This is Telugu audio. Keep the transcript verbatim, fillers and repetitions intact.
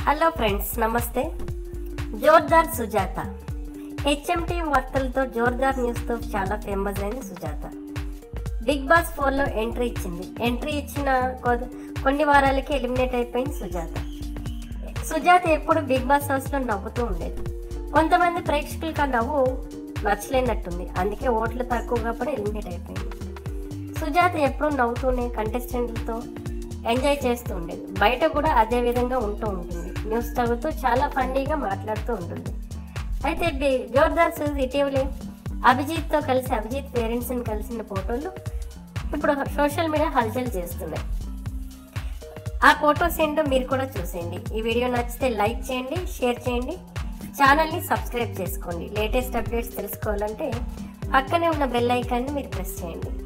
హలో ఫ్రెండ్స్, నమస్తే. జోర్దార్ సుజాత హెచ్ఎంటీ వార్తలతో జోర్దార్ న్యూస్తో చాలా ఫేమస్ అయింది సుజాత. బిగ్ బాస్ ఫోర్లో ఎంట్రీ ఇచ్చింది. ఎంట్రీ ఇచ్చిన కొన్ని వారాలకి ఎలిమినేట్ అయిపోయింది సుజాత. సుజాత ఎప్పుడు బిగ్ బాస్ హౌస్లో నవ్వుతూ ఉండేది. కొంతమంది ప్రేక్షకులకు ఆ నవ్వు నచ్చలేనట్టుంది, అందుకే ఓట్లు తక్కువగా కూడా ఎలిమినేట్ అయిపోయింది. సుజాత ఎప్పుడు నవ్వుతూనే కంటెస్టెంట్లతో ఎంజాయ్ చేస్తూ ఉండేది. బయట కూడా అదే విధంగా ఉంటూ ఉంటుంది. న్యూస్ చదువుతూ చాలా ఫన్నీగా మాట్లాడుతూ ఉంటుంది. అయితే జోర్దార్ సుజ్ ఇటీవలే అభిజిత్తో కలిసి అభిజిత్ పేరెంట్స్ని కలిసిన ఫోటోలు ఇప్పుడు సోషల్ మీడియా హల్చల్ చేస్తున్నాయి. ఆ ఫొటోస్ ఏంటో మీరు కూడా చూసేయండి. ఈ వీడియో నచ్చితే లైక్ చేయండి, షేర్ చేయండి, ఛానల్ని సబ్స్క్రైబ్ చేసుకోండి. లేటెస్ట్ అప్డేట్స్ తెలుసుకోవాలంటే పక్కనే ఉన్న బెల్ ఐకాన్ని మీరు ప్రెస్ చేయండి.